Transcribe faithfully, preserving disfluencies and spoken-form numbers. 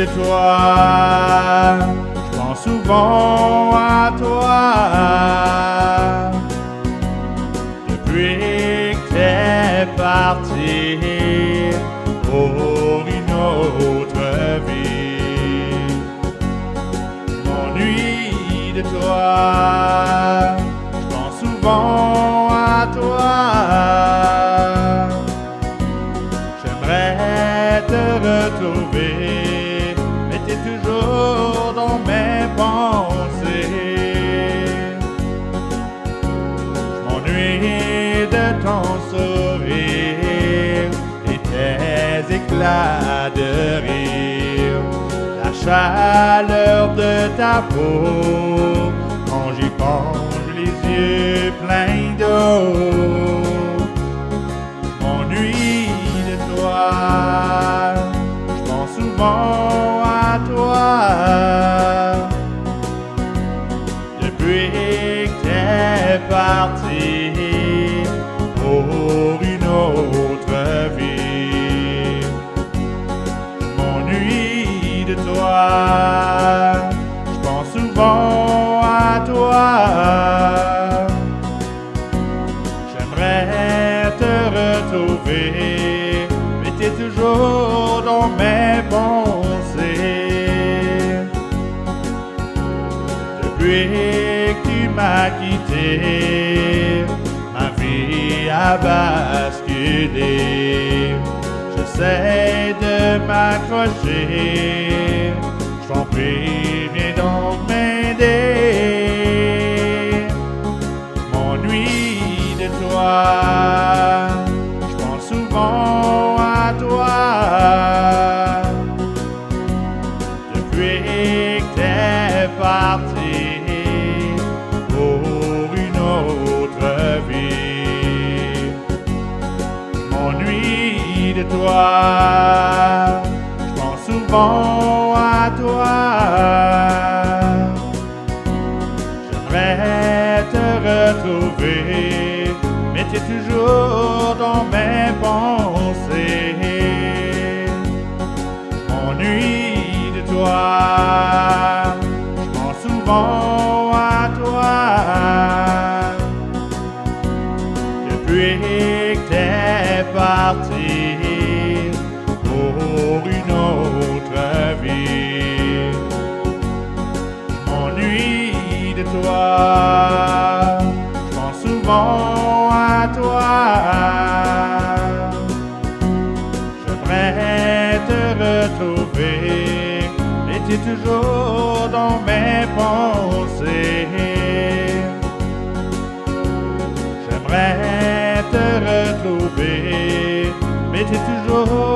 de toi, je pense souvent à toi. Depuis que t'es parti pour une autre vie, je m'ennuie de toi, je pense souvent à toi. J'aimerais te retrouver, mais t'es toujours dans mes pensées. Je m'ennuie de ton sourire et tes éclats de rire, la chaleur de ta peau quand j'y pense, les yeux pleins d'eau. Je m'ennuie de toi, je pense souvent à toi. Depuis que t'es parti pour une autre vie, je m'ennuie de toi, je pense souvent à toi. J'aimerais te retrouver, mais t'es toujours dans mes pensées. Depuis que tu m'as quitté, ma vie a basculé. J'essaie de m'accrocher, je t'en prie, viens donc m'aider. Je m'ennuie de toi, je pense souvent à toi. Depuis que t'es parti pour une autre vie, je m'ennuie de toi, je pense souvent à toi. J'aimerais te retrouver, mais t'es toujours dans mes pensées. Je m'ennuie de toi, je pense souvent à toi. Depuis que t'es parti pour une autre vie, je m'ennuie de toi, je pense souvent à toi. J'aimerais te retrouver, mais t'es toujours dans mes pensées. J'aimerais te retrouver, mais t'es toujours